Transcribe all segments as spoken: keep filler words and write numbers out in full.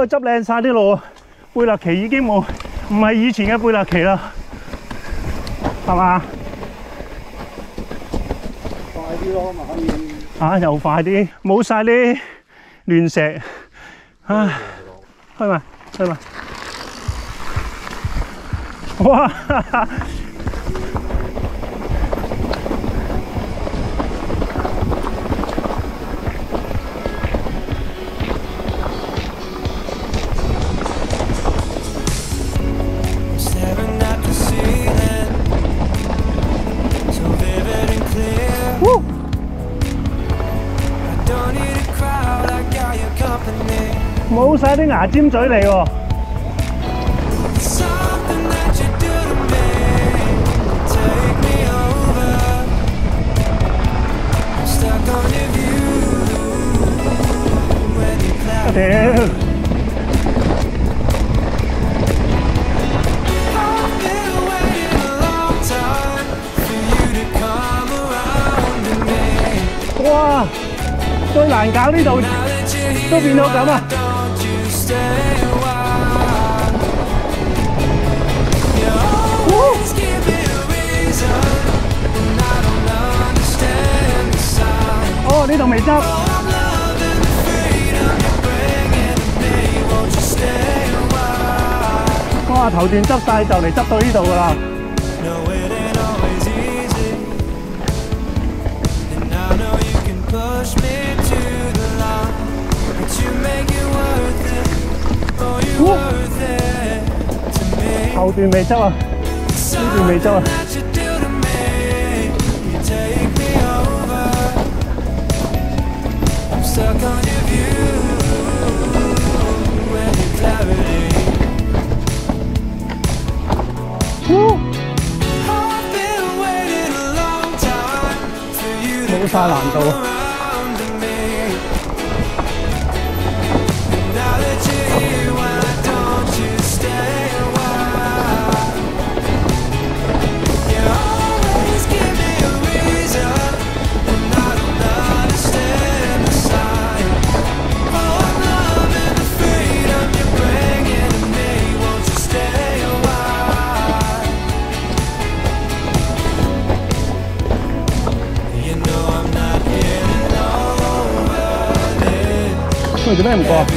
度執靚晒啲路，貝勒期已經冇，唔係以前嘅貝勒期啦，係嘛？ 快啲咯，咪可以。 啊，又快啲，冇晒啲亂石，唉，開埋，開埋。哇！冇晒啲牙尖嘴利喎。屌！哇！最難搞呢度都變到咁啊！哦，呢度未執。哇！頭段執晒就嚟執到呢度㗎啦。後段未執啊，呢段未執啊。冇晒難度。喂，做咩唔過啊？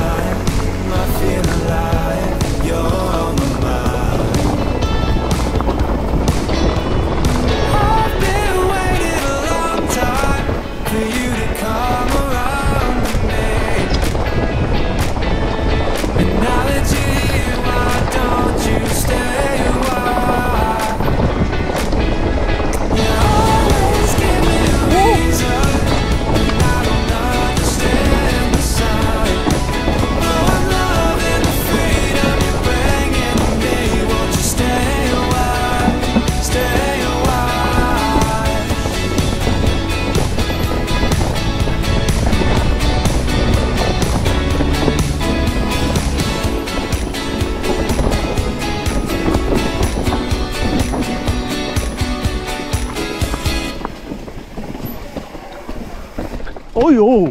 哎呦，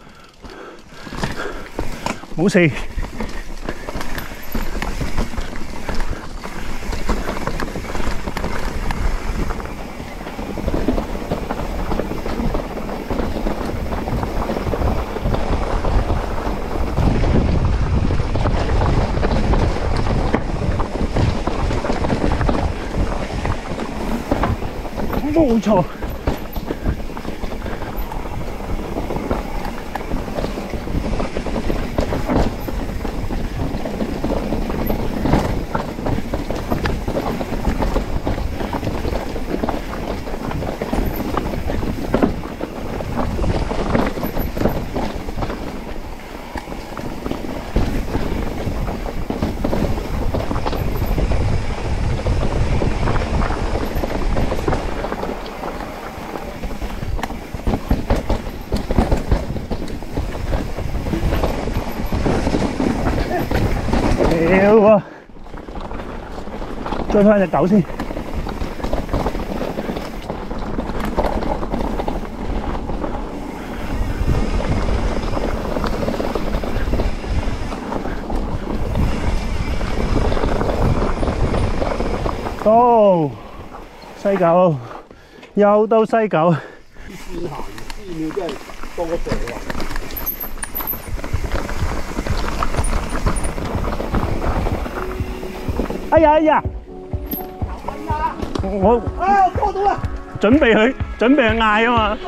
冇事。冇錯。屌啊！追翻隻狗先。 到西九，又到西九。 先行資料真係多咗啊！ 哎呀哎呀！我啊，過到啦！ 準備去準備去嗌啊嘛！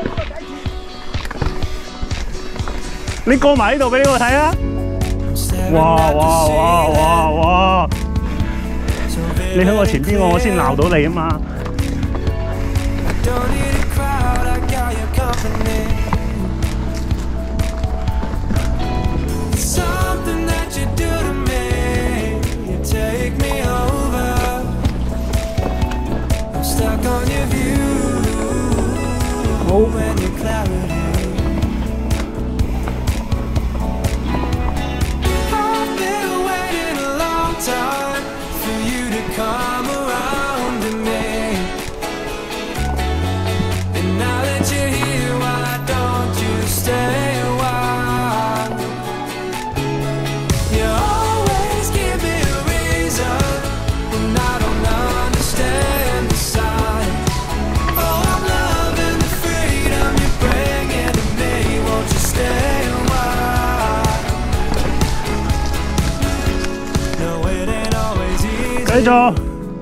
你過埋呢度俾我睇啊！哇哇哇哇哇！你喺我前邊，我先鬧到你啊嘛！繼續。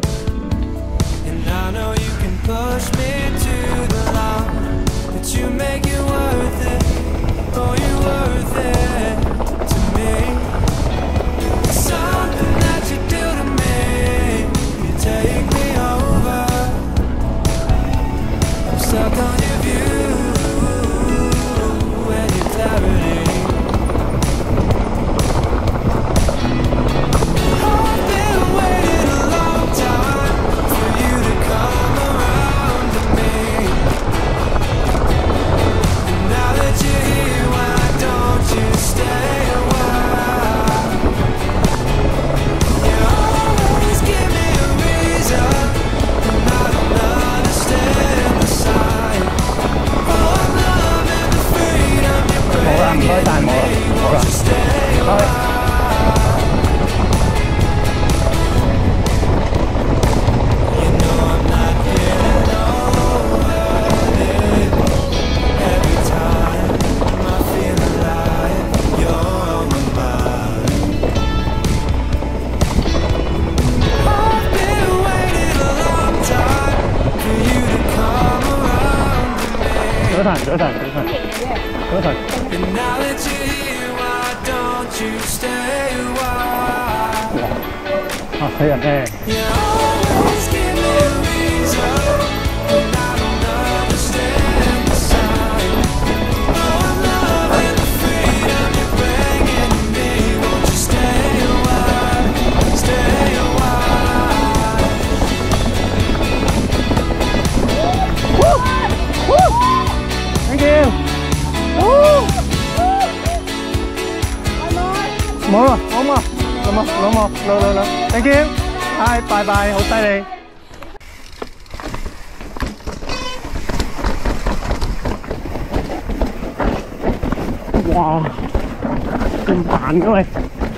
早晨，早晨，早晨，早晨。哇！啊，睇人咧。冇啦，好嘛，老母，老母，老老老 ，thank you，嗨，拜拜，好犀利。哇，咁慢嘅喂！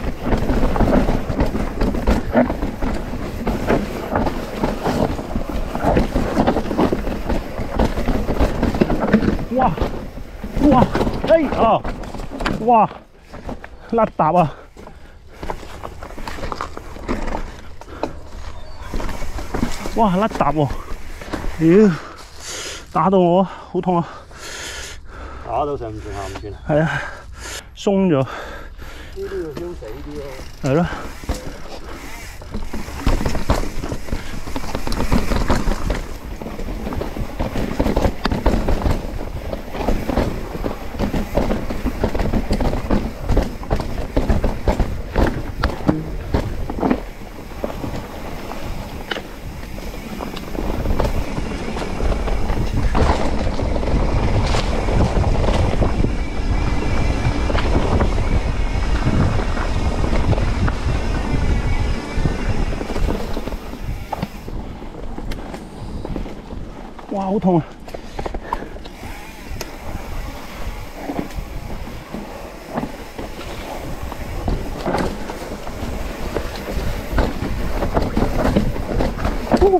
哇，哇，哎哦，哇，甩搭啊！哇，甩搭喎！屌，打到我好痛啊！ 打到上唔算下唔算啊？ 係啊，鬆咗。呢啲要燒死啲咯。 係咯。哇，好痛啊！ 呼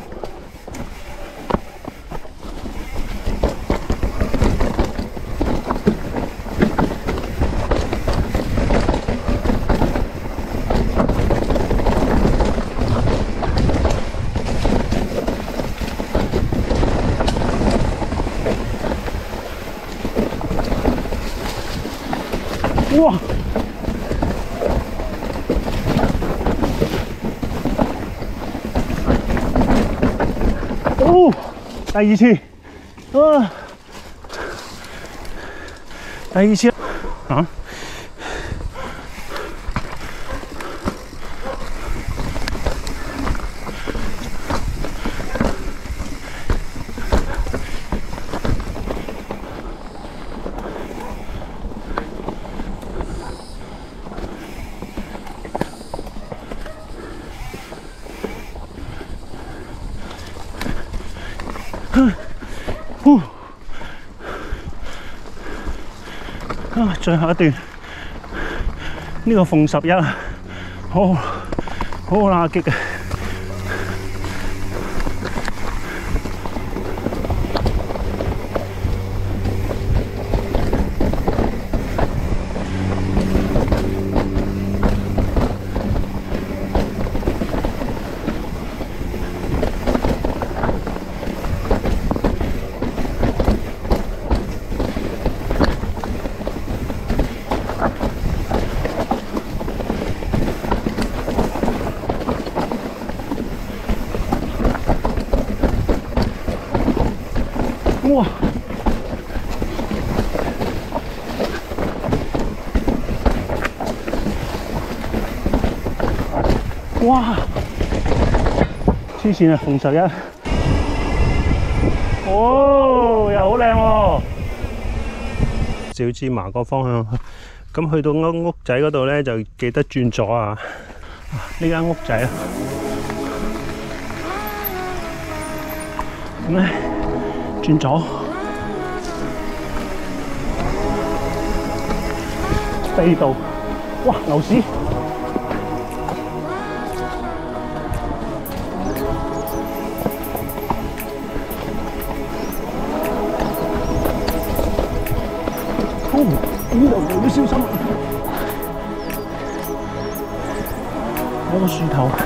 哇！哦，第二次，啊，第二次啊！呼啊！最後一段，呢、這個鳳十一啊，好好乸激啊！哇！哇！黐線啊，鳳十一，哦，又好靚喎！小芝麻個方向，咁去到間屋仔嗰度咧，就記得轉左啊！呢間屋仔啊，咁咧。轉左，飛到，哇！牛屎，哦，呢度要小心，有個樹頭。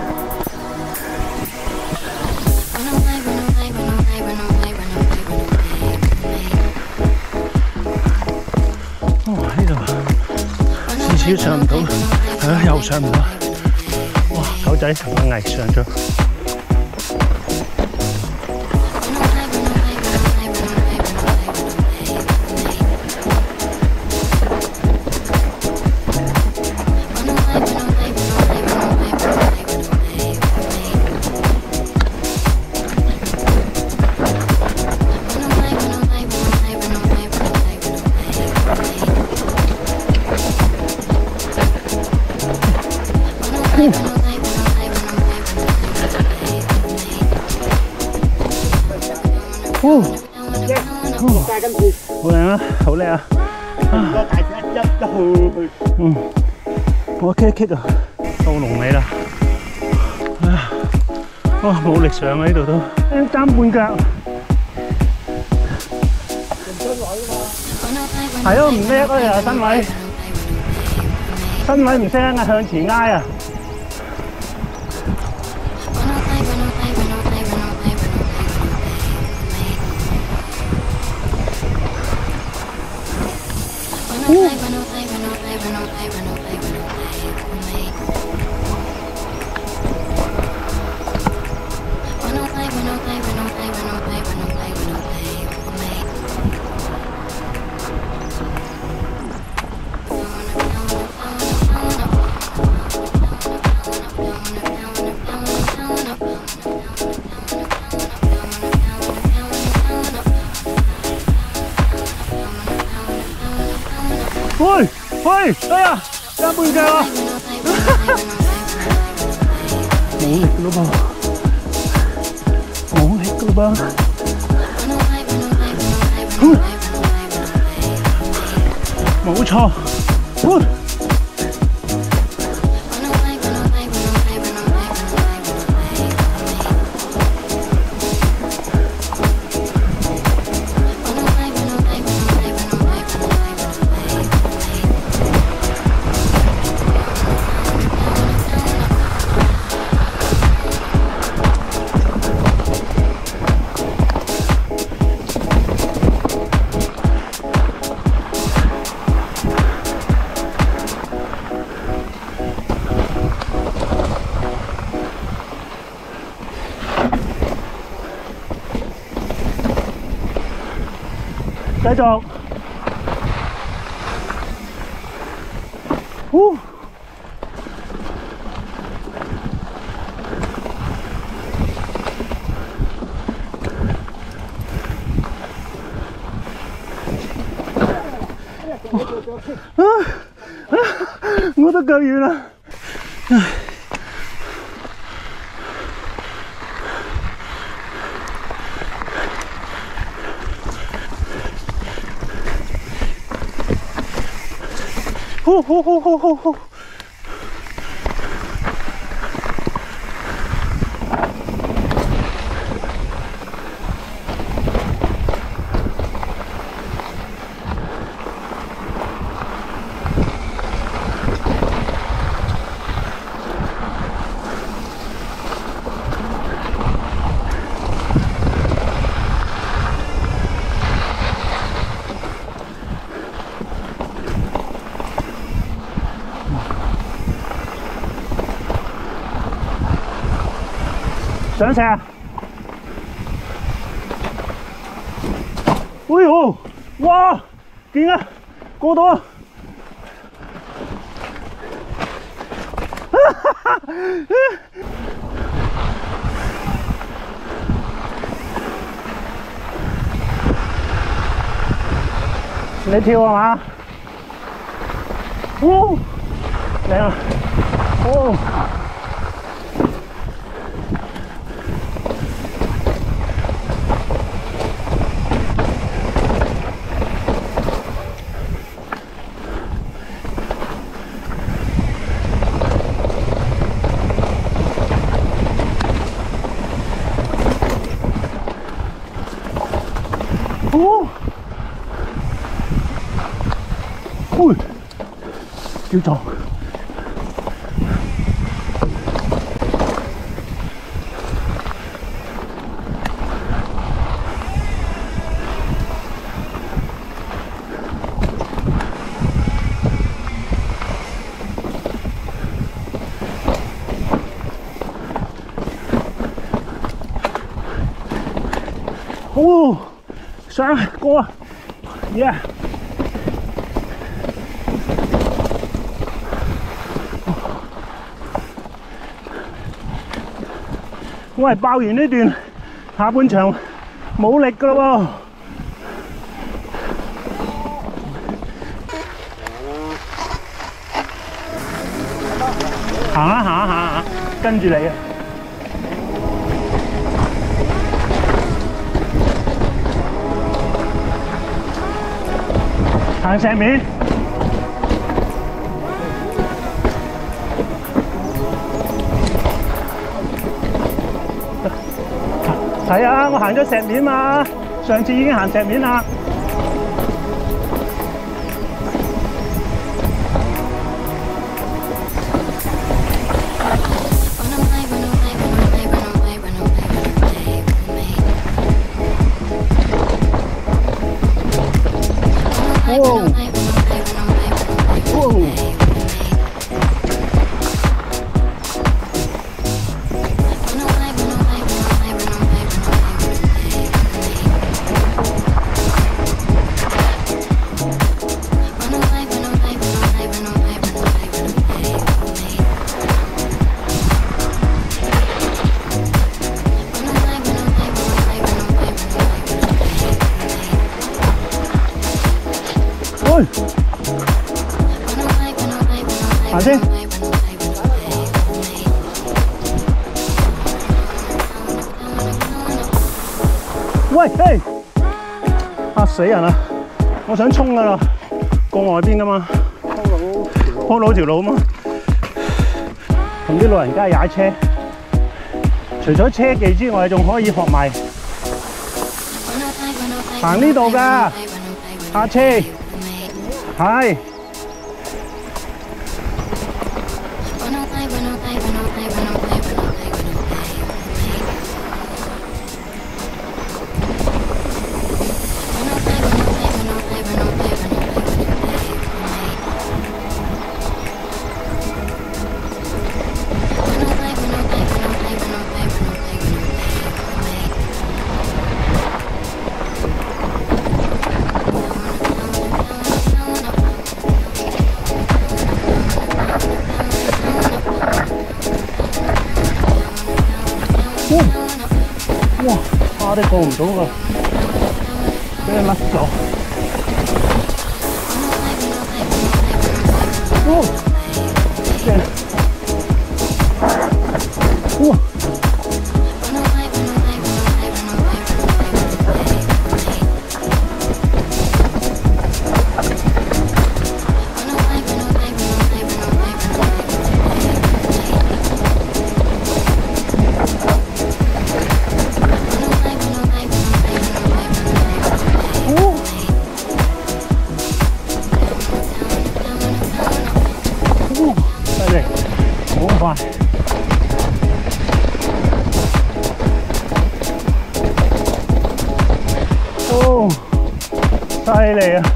少上唔到，係啊，又上唔到。哇！狗仔同阿毅上咗。哦，帶跟住，好靚啊，好靚啊！個大隻一一去去，嗯，我棘棘啊，到龍尾啦！哎呀，哇，冇力上啊呢度都，爭半腳。係咯，唔叻啊又身位，身位唔識啊，向前挨啊！喂喂，哎呀，爭半腳啊！冇力㗎咯噃，冇力㗎咯噃。冇錯， 繼續。呼！啊啊！我都夠遠啦。呼呼呼呼呼呼！上石！哎呦，哇，勁啊，過到啊！你跳係嘛？哦，靚啊！哦。哦，喂，叫做哦。上過，yeah！我係爆完呢段下半場冇力㗎喇喎。行啊行啊行啊，跟住你啊！行石面，係啊！我行咗石面嘛，上次已經行石面啦。哦！哦！行先。喂，嘿！嚇死人啦！我想衝㗎啦，過外邊㗎嘛，鋪佬條路嘛，同啲老人家踩車，除咗車技之外，仲可以學埋行呢度㗎，下車係。 我哋過唔到㗎，俾你甩咗。哇！正！哇！哦，犀利啊！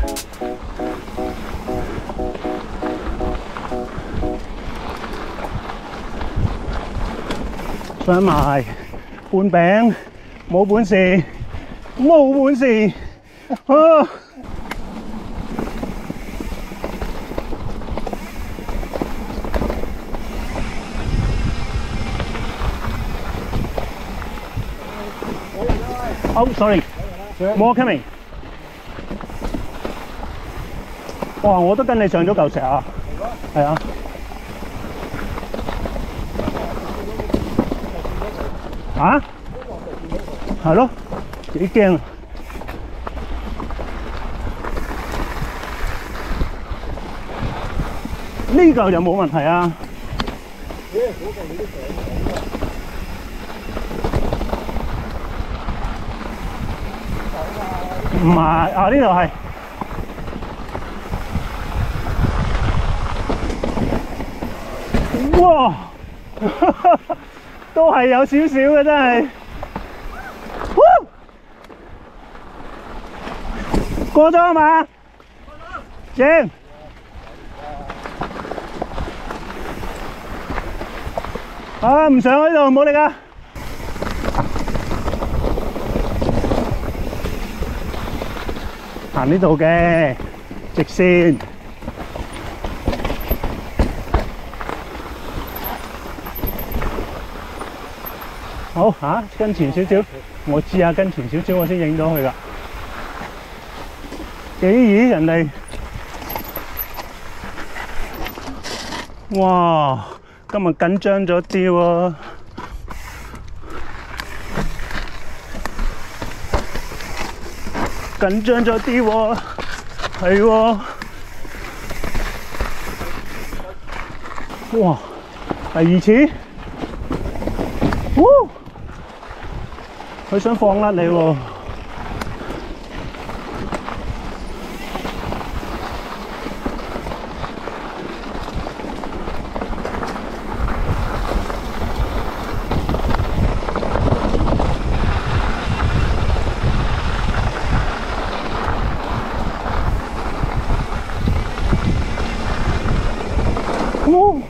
想埋半餅，冇本事，冇本事啊！Oh, sorry, more coming. 哇！我都跟你上咗嚿石啊，係啊。嚇？係咯，幾驚啊！呢嚿就冇問題啊。唔係啊，呢度係。哇！都係有少少嘅，真係。過咗啊嘛？正。啊，唔上喺度，冇力啊！行呢度嘅直線。好嚇、啊，跟前少少，我知啊，跟前少少我先影到佢㗎。幾咦人哋，哇！今日緊張咗啲喎。緊張咗啲喎，係喎。哇！第二次，喎！佢想放甩你喎。哦！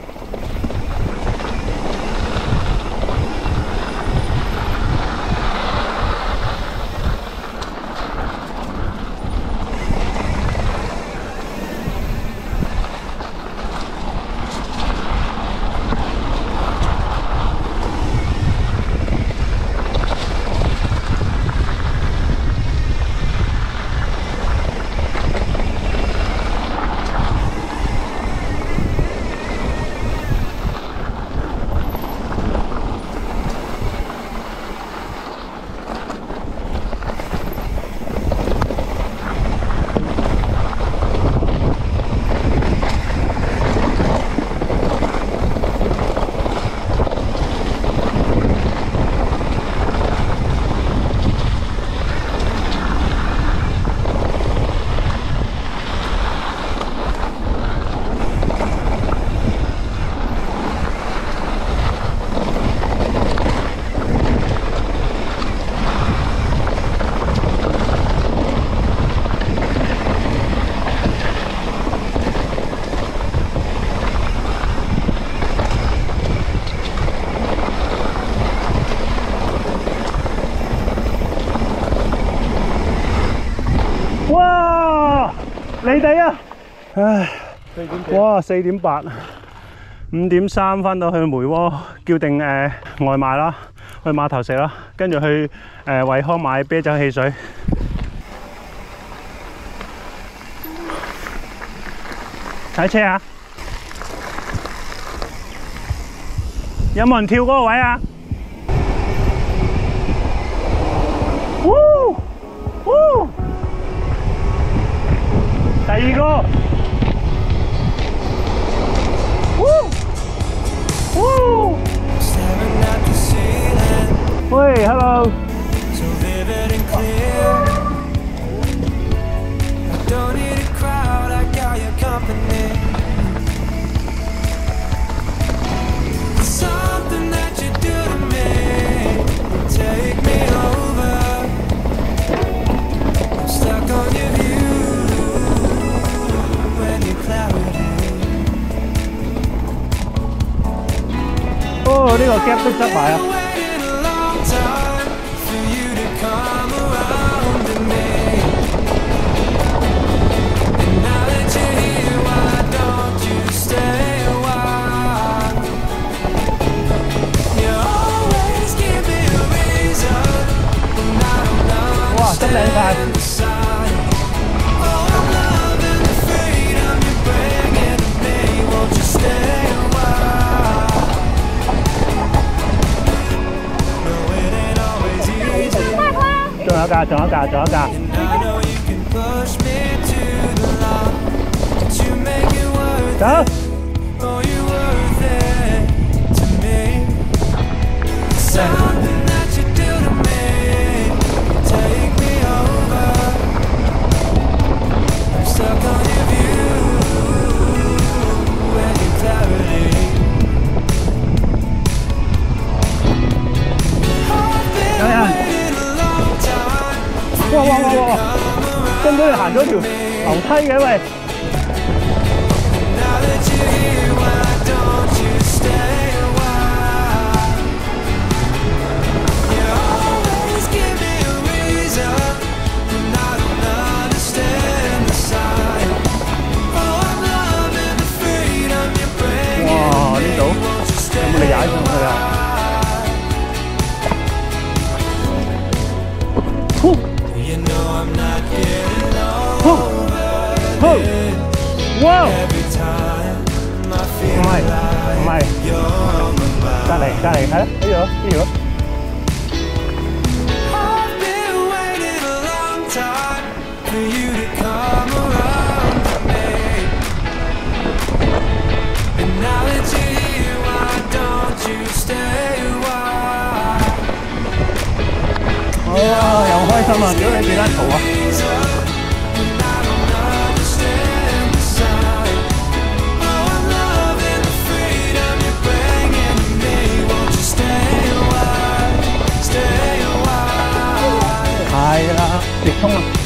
哇！離地啊！唉，哇，四點八，五點三返到去梅窩，叫定誒、呃、外賣啦。 去碼頭食咯，跟住去誒惠康買啤酒汽水。睇車啊！有冇人跳嗰個位啊？嗚嗚！第二個。嗚嗚！喂 ，hello。哦，呢個 gap 都執埋啊！哇，真靚塊！仲有架，仲有架，仲有架。走。哇哇哇哇！跟住你行咗條樓梯嘅喂。哇！呢度有冇你踩上去啊？呼！呼！呼！哇！唔係唔係，隔離隔離係啦，呢度呢度。哇！又開心啊！屌你幾間嘈啊！係啦，直通啊！